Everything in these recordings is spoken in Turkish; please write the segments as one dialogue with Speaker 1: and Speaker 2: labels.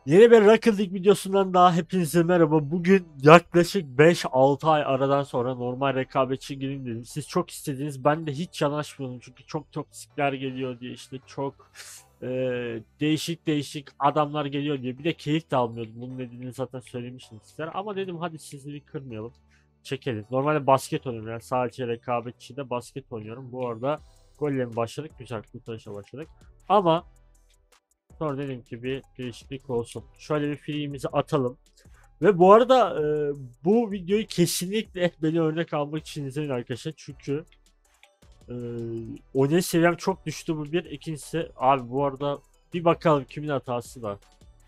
Speaker 1: Yeni bir Rocket League videosundan daha hepinize merhaba. Bugün yaklaşık 5-6 ay aradan sonra normal rekabetçi gireyim dedim. Siz çok istediniz. Ben de hiç yanaşmıyordum çünkü çok toksikler geliyor diye işte çok değişik değişik adamlar geliyor diye. Bir de keyif de almıyordum. Bunun nedenini zaten söylemiştim sizlere. Ama dedim hadi sizleri kırmayalım. Çekelim. Normalde basket oynuyorum. Yani sadece rekabetçi de basket oynuyorum. Bu arada golle mi başladık? Güzel kurtarışa başladık. Ama sonra dedim ki bir değişiklik olsun. Şöyle bir free'imizi atalım. Ve bu arada bu videoyu kesinlikle beni örnek almak için izleyin arkadaşlar. Çünkü e, oynayış seviyem çok düştü bu bir. İkincisi abi bu arada bir bakalım kimin hatası da.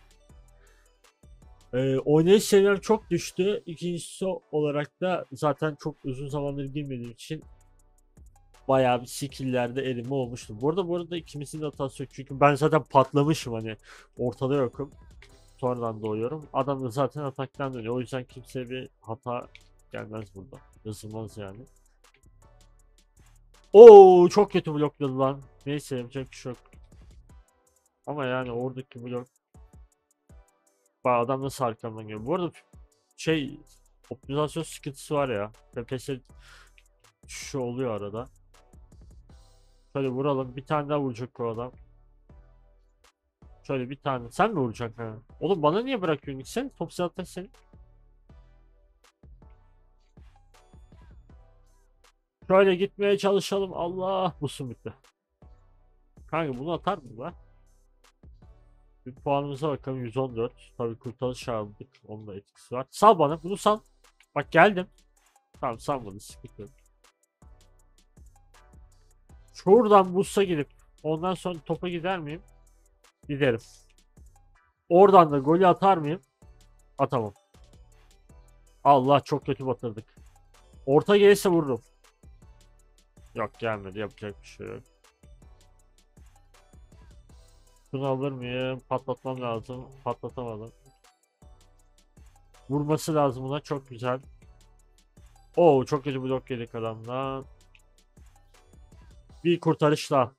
Speaker 1: Oynayış seviyem çok düştü. İkincisi olarak da zaten çok uzun zamandır girmediğim için bayağı bir skill'lerde erime olmuştu. Bu arada ikimizin de hatası yok. Çünkü ben zaten patlamışım hani ortada yokum. Sonradan doğuyorum. Adam da zaten ataktan dönüyor. O yüzden kimseye bir hata gelmez burada. Yazılmaz yani. Oo çok kötü blokladı lan. Neyse yapacak bir şey yok. Ama yani oradaki blok adam nasıl arkamdan geliyor. Bu arada şey optimizasyon sıkıntısı var ya. FPS şu oluyor arada. Şöyle vuralım. Bir tane daha vuracak o adam. Şöyle bir tane. Sen mi vuracaksın ha? Oğlum bana niye bırakıyorsun? Sen top zaten senin. Şöyle gitmeye çalışalım. Allah bu bitti. Kanka bunu atar mı lan? Bir puanımıza bakalım 114. Tabii kurtarış aldık. Onun da etkisi var. Sal bana. Bunu sal. Bak geldim. Tamam salmadı. Sıkıntı yok. Şuradan bus'a gidip ondan sonra topa gider miyim? Giderim. Oradan da golü atar mıyım? Atamam. Allah çok kötü batırdık. Orta gelirse vururum. Yok gelmedi. Yapacak bir şey yok. Bunu alır mıyım? Patlatmam lazım. Patlatamadım. Vurması lazım buna. Çok güzel. Oo çok kötü blok yedik adamdan. Bir kurtarış daha.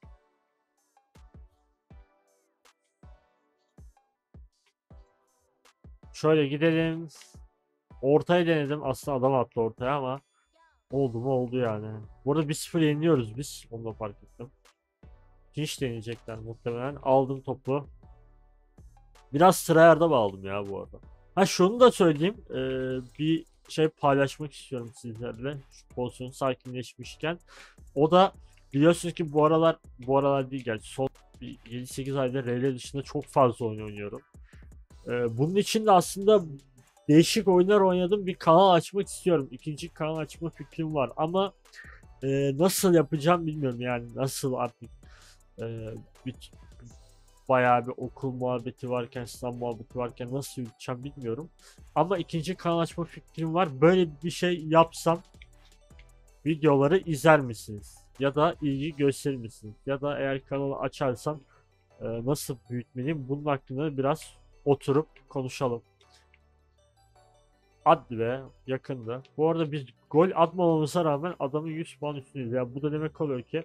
Speaker 1: Şöyle gidelim. Ortaya denedim. Aslında adam attı ortaya ama oldu mu oldu yani. Burada 1-0 yeniliyoruz biz. Onu da fark ettim. Hiç deneyecekler muhtemelen. Aldım topu. Biraz sırayarda bağladım ya bu arada. Ha şunu da söyleyeyim. Bir şey paylaşmak istiyorum sizlerle. Şu pozisyon sakinleşmişken. O da biliyorsunuz ki bu aralar değil gerçi son 7-8 ayda RL dışında çok fazla oyun oynuyorum. Bunun için de aslında değişik oyunlar oynadım. Bir kanal açmak istiyorum. İkinci kanal açma fikrim var ama nasıl yapacağım bilmiyorum yani nasıl artık e, bir, bayağı bir okul muhabbeti varken sınav muhabbeti varken nasıl yürüteceğim bilmiyorum. Ama ikinci kanal açma fikrim var. Böyle bir şey yapsam videoları izler misiniz? Ya da ilgi gösterir misiniz? Ya da eğer kanalı açarsam nasıl büyütmeliyim? Bunun hakkında biraz oturup konuşalım. Hadi be yakında. Bu arada biz gol atmamamıza rağmen adamın 100 puan üstündeyiz. Ya bu da demek oluyor ki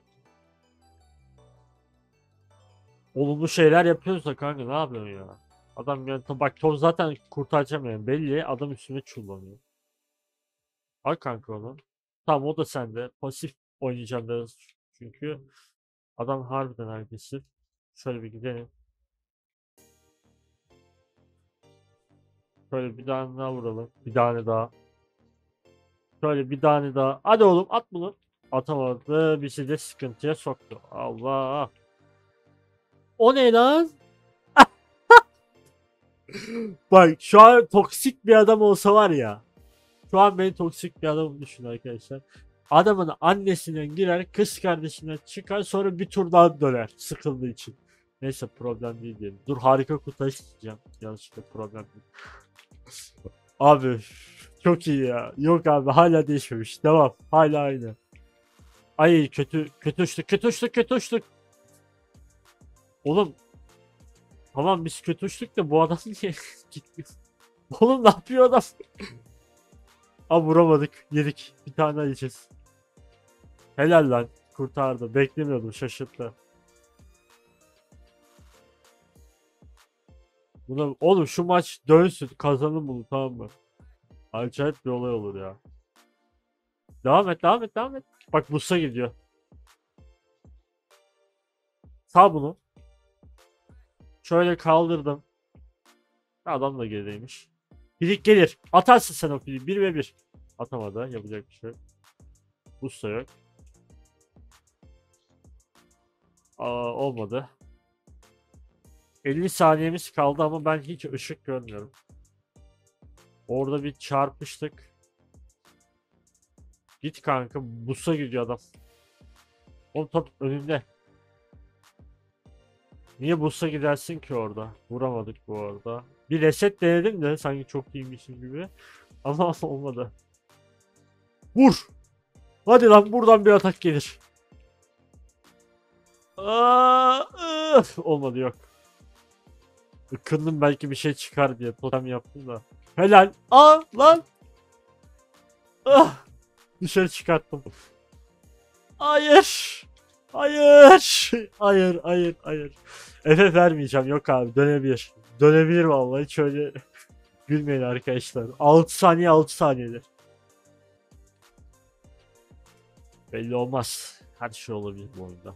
Speaker 1: olumlu şeyler yapıyoruz da kanka ne yapıyorsun ya? Adam yani bak top zaten kurtaracağım yani belli adam üstüne çullanıyor. Al kanka onu. Tamam o da sende. Pasif oynayacağım biraz çünkü adam harbiden agresif. Şöyle bir gidelim. Şöyle bir tane daha vuralım. Bir tane daha. Şöyle bir tane daha. Hadi oğlum at bunu. Atamadı. Bizi de sıkıntıya soktu. Allah. O ne lan? Bak şu an toksik bir adam olsa var ya. Şu an beni toksik bir adam düşün arkadaşlar. Adamın annesinden girer, kız kardeşinden çıkar sonra bir tur daha döner sıkıldığı için. Neyse problem değil diyelim. Dur harika kurtarış diyeceğim. Yanlışlıkla problem değil. Abi çok iyi ya. Yok abi hala değişmemiş. Devam. Hala aynı. Ay kötü kötü uçtuk kötü uçtuk kötü uçtuk. Oğlum tamam biz kötü uçtuk da bu adam niye gitmiyor? Oğlum ne yapıyor adam? Abi vuramadık. Yedik. Bir tane daha yiyeceğiz. Helal lan. Kurtardı. Beklemiyordum. Şaşırttı. Buna, oğlum şu maç dönsün, kazanın bunu, tamam mı? Acayip bir olay olur ya. Devam et, devam et, devam et. Bak Bus'a gidiyor. Sal bunu. Şöyle kaldırdım. Adam da gerideymiş. Filik gelir. Atarsın sen o fili. 1 ve 1. Atamadı. Yapacak bir şey yok. Bus da yok. Olmadı. 50 saniyemiz kaldı ama ben hiç ışık görmüyorum. Orada bir çarpıştık. Git kanka. Bus'a gidiyor adam. O top önünde. Niye Bus'a gidersin ki orada? Vuramadık bu arada. Bir reset denedim de sanki çok iyiymişim gibi. Ama olmadı. Vur! Hadi lan buradan bir atak gelir. Olmadı, yok. Ikındım belki bir şey çıkar diye totem yaptım da. Helal. Lan. Ah! Dışarı çıkarttım. Hayır. Hayır. Hayır, hayır, hayır. Efe vermeyeceğim. Yok abi, dönebilir. Dönebilir vallahi, hiç öyle gülmeyin arkadaşlar. 6 saniye, 6 saniyedir. Belli olmaz. Her şey olabilir bu oyunda.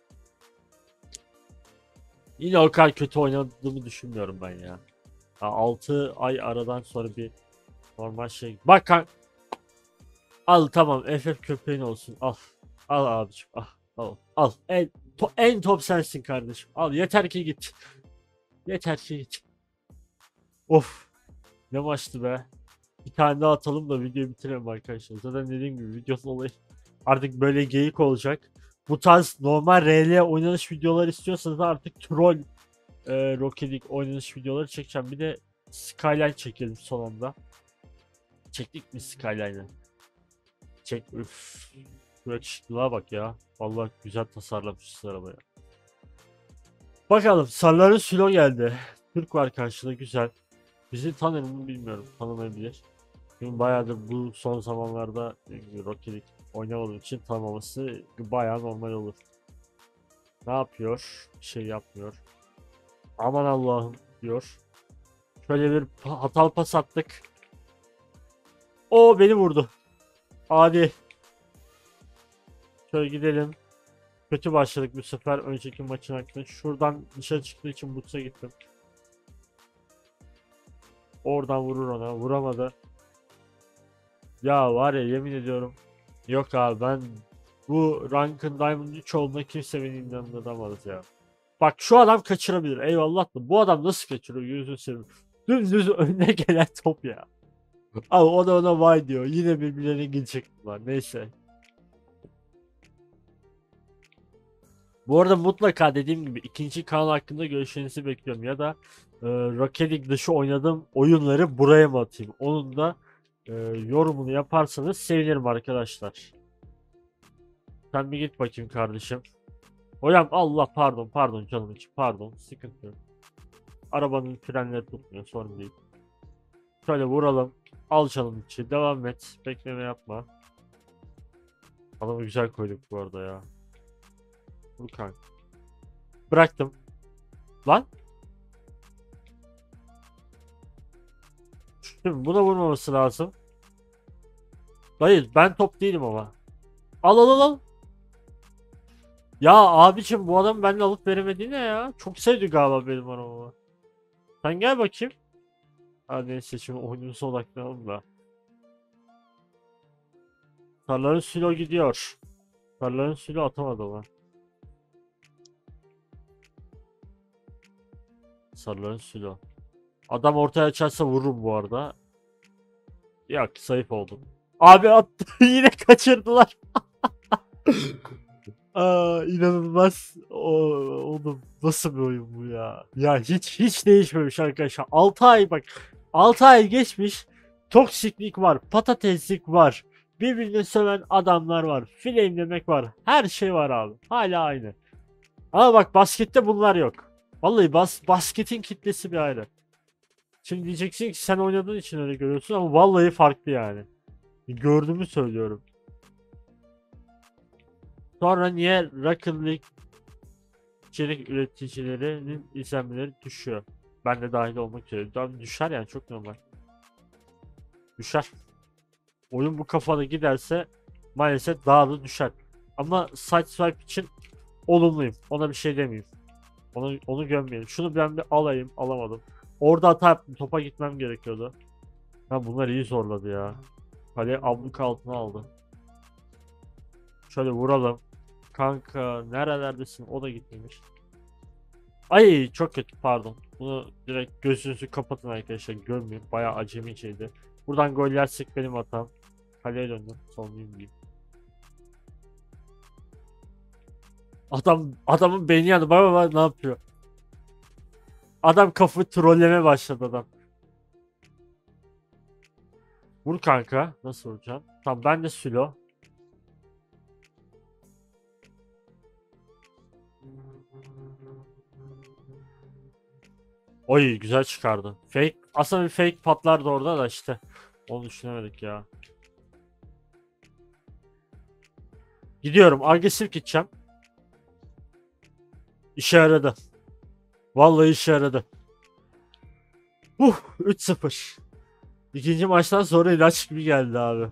Speaker 1: Yine o kadar kötü oynadığımı düşünmüyorum ben ya. 6 ay aradan sonra bir normal şey. Bak al, tamam, FF köpeğin olsun. Al. Al abiciğim. Al. Al. En top sensin kardeşim. Al, yeter ki git. Yeter ki git. Of. Ne maçtı be. Bir tane daha atalım da videoyu bitirelim arkadaşlar. Zaten dediğim gibi videonun olayı artık böyle geyik olacak. Bu tarz normal RL oynanış videoları istiyorsanız artık troll Rocket League oynanış videoları çekeceğim. Bir de Skyline çekelim son anda. Çektik mi Skyline'ı? Çek. Üf. Şu yakışıklılığa bak ya. Vallahi güzel tasarlamışız arabayı. Bakalım, sarıların Sülo geldi. Türk var karşıda, güzel. Bizi tanır mı bilmiyorum. Tanımayabilir. Çünkü bayağıdır bu son zamanlarda Rocket League oynamadığım için tanımaması bayağı normal olur. Ne yapıyor? Bir şey yapmıyor. Aman Allah'ım diyor. Şöyle bir hatalı pas attık. O beni vurdu. Hadi. Şöyle gidelim. Kötü başladık bu sefer önceki maçın hakkında. Şuradan dışarı çıktığı için Buts'a gittim. Oradan vurur ona. Vuramadı. Ya var ya, yemin ediyorum. Yok abi, ben bu Rank'ın Diamond 3 olduğuna kimse beni inandıramaz ya. Bak şu adam kaçırabilir. Eyvallah da bu adam nasıl kaçırıyor, gözünü seveyim. Dümdüz önüne gelen top ya. Abi o da ona vay diyor. Yine birbirlerine gidecekler. Neyse. Bu arada mutlaka dediğim gibi ikinci kanal hakkında görüşlerinizi bekliyorum. Ya da Rocket League dışı oynadığım oyunları buraya mı atayım? Onun da yorumunu yaparsanız sevinirim arkadaşlar. Sen bir git bakayım kardeşim. Hocam Allah, pardon canım için, pardon, sıkıntı yok. Arabanın frenleri tutmuyor, sorun değil. Şöyle vuralım. Al canım içi, devam et. Bekleme yapma. Adamı güzel koyduk bu arada ya. Vur kanka. Bıraktım. Lan. Şimdi buna vurmaması lazım. Hayır, ben top değilim ama. Al. Ya abicim, bu adam benimle alıp veremedi ne ya? Çok sevdi galiba benim arabamı. Sen gel bakayım. Hadi neyse, şimdi oyunumuza odaklanalım da. Sarıların Sülo gidiyor. Sarıların Sülo atamadı mı? Sarıların Sülo. Adam ortaya açarsa vururum bu arada. Yok, zayıf oldum. Abi attı. Yine kaçırdılar. İnanılmaz. Oğlum nasıl bir oyun bu ya? Ya hiç değişmemiş arkadaşlar. 6 ay bak. 6 ay geçmiş. Toksiklik var. Patateslik var. Birbirini söven adamlar var. Flame'lemek var. Her şey var abi. Hala aynı. Ama bak, baskette bunlar yok. Vallahi basketin kitlesi bir ayrı. Şimdi diyeceksin ki sen oynadığın için öyle görüyorsun ama vallahi farklı yani. Gördüğümü söylüyorum. Sonra niye Rocket League içerik üreticilerinin izlenmeleri düşüyor? Ben de dahil olmak üzere. Düşer yani, çok normal. Düşer. Oyun bu kafada giderse maalesef daha da düşer. Ama side swipe için olumluyum. Ona bir şey demeyeyim. Onu gömmeyelim. Şunu ben bir alayım. Alamadım. Orada hata yaptım. Topa gitmem gerekiyordu. Ha, bunlar iyi zorladı ya. Kale abluk altına aldı. Şöyle vuralım. Kanka nerelerdesin? O da gitmemiş. Ay çok kötü, pardon. Bunu direkt gözünüzü kapatın arkadaşlar. Görmüyorum. Bayağı acemiceydi. Buradan gol yersek benim hatam. Kaleye döndüm. Sonlayayım diyeyim. Adamın beyni yandı. Baba ne yapıyor? Adam kafayı trolleme başladı adam. Vur kanka. Nasıl vuracağım? Tamam, ben de silo. Oy güzel çıkardı. Fake. Aslında bir fake patlardı orada da işte. Onu düşünemedik ya. Gidiyorum. Agresif gideceğim. İşe yaradı. Vallahi işe yaradı. 3-0. İkinci maçtan sonra ilaç gibi geldi abi.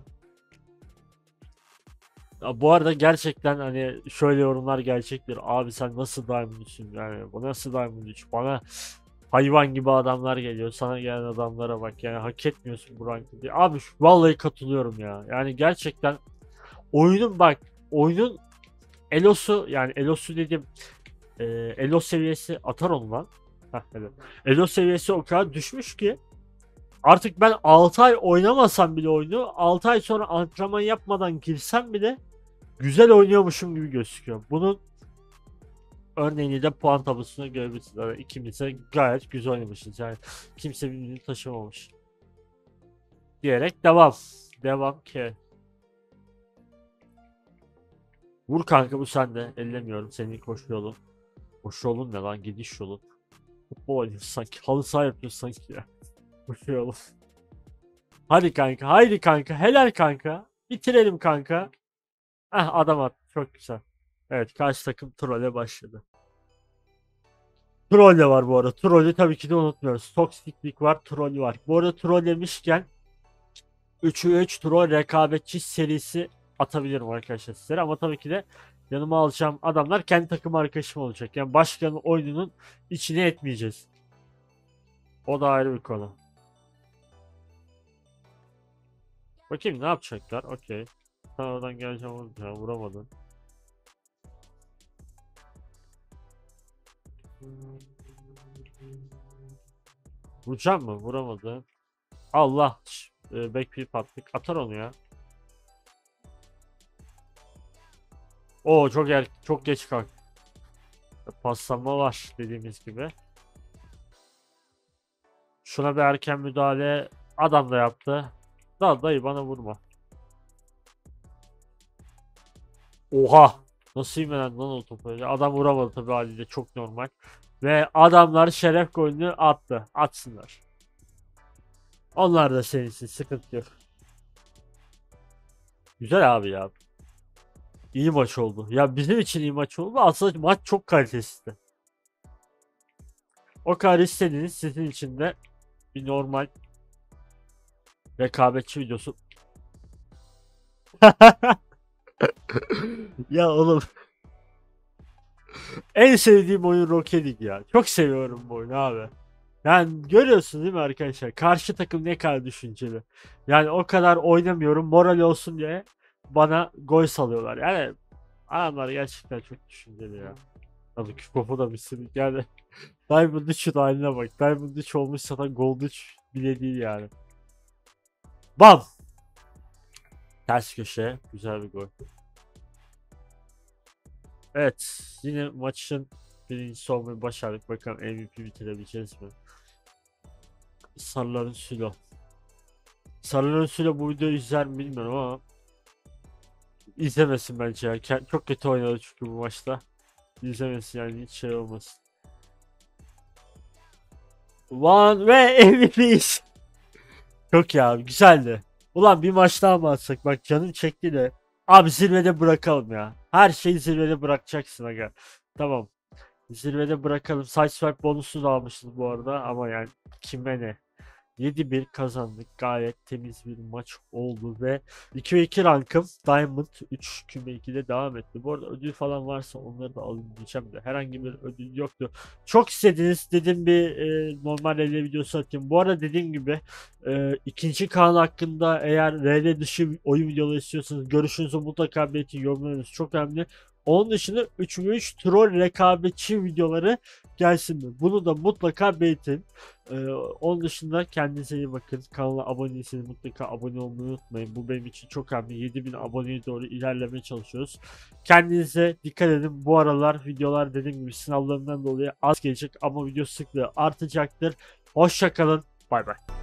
Speaker 1: Ya bu arada gerçekten hani şöyle yorumlar gerçektir. Abi sen nasıl Diamond 3'sün yani, bu nasıl Diamond 3? Bana hayvan gibi adamlar geliyor. Sana gelen adamlara bak, yani hak etmiyorsun bu rankı diye. Abi vallahi katılıyorum ya. Yani gerçekten oyunun bak, oyunun Elo'su, yani Elo'su dedim, Elo seviyesi atar ondan. Heh, evet. Elo seviyesi o kadar düşmüş ki artık ben 6 ay oynamasam bile oyunu, 6 ay sonra antrenman yapmadan girsem bile güzel oynuyormuşum gibi gözüküyor. Bunun örneğini de puan tablosuna görebilirsiniz. Yani ikimiz de gayet güzel oynamışız. Yani kimse birbirini taşımamış. Diyerek devam. Devam ki. Vur kanka, bu sende. Ellemiyorum. Senin koşu yolun. Koşu yolun ne lan? Gidiş yolu. Futbol oynuyorsun sanki. Halı saha yapıyorsun sanki ya. Koşu yolu. Hadi kanka. Haydi kanka. Helal kanka. Bitirelim kanka. Adam at. Çok güzel. Evet, karşı takım trole başladı. Troll de var bu arada. Trollü tabii ki de unutmuyoruz. Toksiklik var, troll var. Bu arada troll demişken 3'ü 3 troll rekabetçi serisi atabilirim arkadaşlar sizlere. Ama tabii ki de yanıma alacağım adamlar kendi takım arkadaşım olacak. Yani başkanın oyununun içine etmeyeceğiz. O da ayrı bir konu. Bakayım ne yapacaklar. Okey. Sen oradan geleceğim, vuracağım. Vuramadın. Vuracağım mı? Vuramadı. Allah. Backflip attık. Atar onu ya. Oo çok geç kalk. Paslanma var dediğimiz gibi. Şuna bir erken müdahale adam da yaptı. Dayı bana vurma. Oha! Nasıl yemeden lan o topu öyle? Adam vuramadı tabii, haliyle çok normal. Ve adamlar şeref golünü attı. Atsınlar. Onlar da senin için sıkıntı yok. Güzel abi ya. İyi maç oldu. Ya bizim için iyi maç oldu. Aslında maç çok kalitesizdi. O kadar istediğiniz sizin için de bir normal rekabetçi videosu. Ya oğlum, en sevdiğim oyun Rocket League ya. Çok seviyorum bu oyunu abi. Yani görüyorsun değil mi arkadaşlar? Karşı takım ne kadar düşünceli. Yani o kadar oynamıyorum moral olsun diye bana gol salıyorlar. Yani adamlar gerçekten çok düşünceli ya. Tabii ki Popo da misin? Yani Diamond 3'ün haline bak. Diamond 3 olmuş zaten Gold 3 bile değil yani. Bam! Ters köşe. Güzel bir gol. Evet. Yine maçın birincisi olmayı başardık. Bakalım MVP bitirebileceğiz mi? Sarıların Sülo. Sarıların Sülo bu videoyu izler mi bilmiyorum ama izlemesin bence ya. Çok kötü oynadı çünkü bu maçta. İzlemesin yani, hiç şey olmasın. One ve MVP'yiz. Çok ya, güzeldi. Ulan bir maç daha mı atsak? Bak canım çekti de. Abi zirvede bırakalım ya. Her şeyi zirvede bırakacaksın aga. Tamam. Zirvede bırakalım. Sideswipe bonusu da almışız bu arada ama yani kime ne? 7-1 kazandık. Gayet temiz bir maç oldu ve 2-2 rankım Diamond 3 küme 2'de devam etti. Bu arada ödül falan varsa onları da alın diyeceğim de herhangi bir ödül yoktu. Çok istediniz dedim bir normal ele videosu atayım. Bu arada dediğim gibi ikinci kan hakkında eğer RL dışı oyun videoları istiyorsanız görüşünüzü mutlaka belirtin, yorumlarınız çok önemli. Onun dışında 3v3 troll rekabetçi videoları gelsin mi? Bunu da mutlaka belirtin. Onun dışında kendinize iyi bakın. Kanala abone değilseniz mutlaka abone olmayı unutmayın. Bu benim için çok önemli. 7000 aboneye doğru ilerlemeye çalışıyoruz. Kendinize dikkat edin. Bu aralar videolar dediğim gibi sınavlarından dolayı az gelecek ama video sıklığı artacaktır. Hoşça kalın. Bay bay.